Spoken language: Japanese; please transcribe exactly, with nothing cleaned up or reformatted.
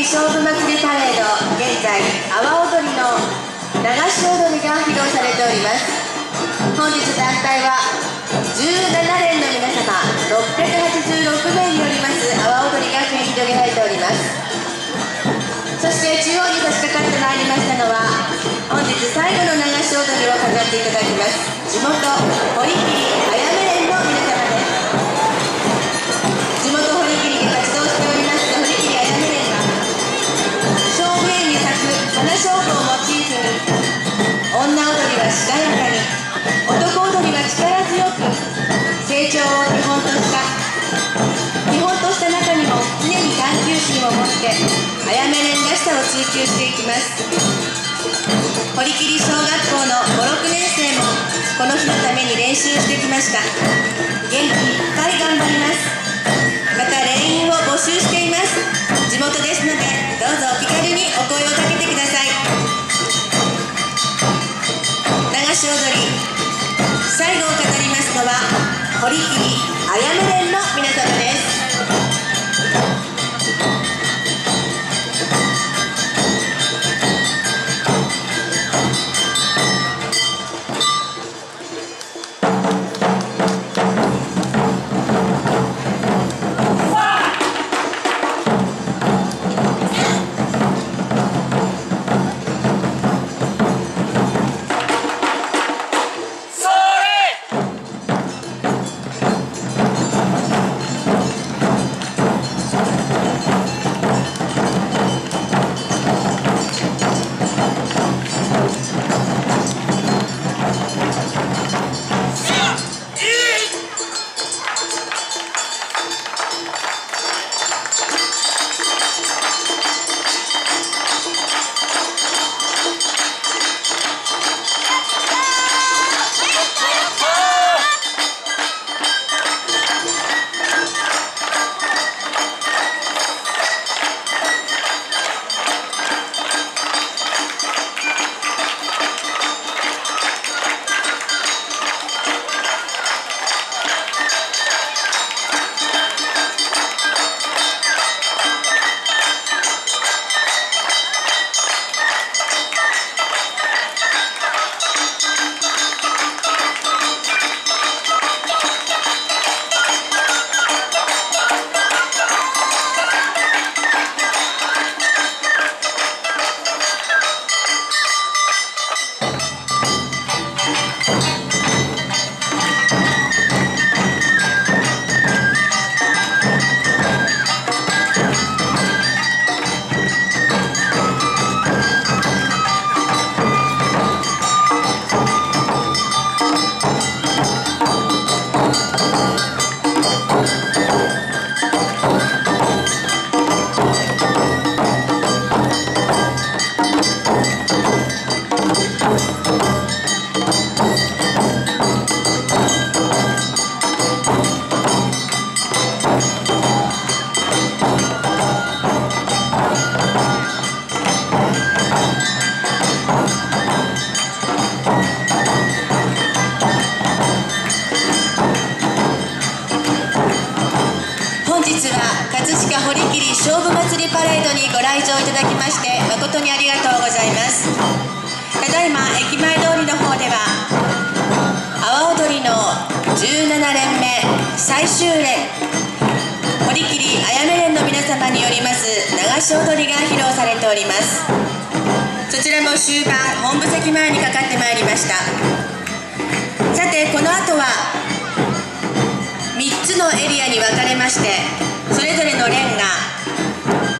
勝負祭りパレード、現在阿波踊りの流し踊りが披露されております。本日団体はじゅうななれんの皆様ろっぴゃくはちじゅうろくめいによります阿波踊りが繰り広げられております。そして中央に差し掛かってまいりましたのは、本日最後の流し踊りを飾っていただきます地元堀切あやめ連の皆様です。地元堀切で活動しております堀切あやめ連は、勝負園に咲く花菖蒲をモチーフに、女踊りはしなやかに、男踊りは力強く、成長を基本とした基本とした中にも常に探求心を持ってあやめ連らしさを追求していきます。堀切小学校のご、ろくねんせいもこの日のために練習してきました。元気いっぱい頑張ります。また連員を募集しています。地元ですのでどうぞお気軽にお声をかけてください。流し踊り最後を飾りますのは堀切あやめ連の皆様です。堀切勝負祭りパレードにご来場いただきまして誠にありがとうございます。ただいま駅前通りの方では阿波踊りのじゅうななれんめ最終連堀切あやめ連の皆様によります流し踊りが披露されております。そちらも終盤本部席前にかかってまいりました。さてこの後はみっつのエリアに分かれまして、それぞれの連が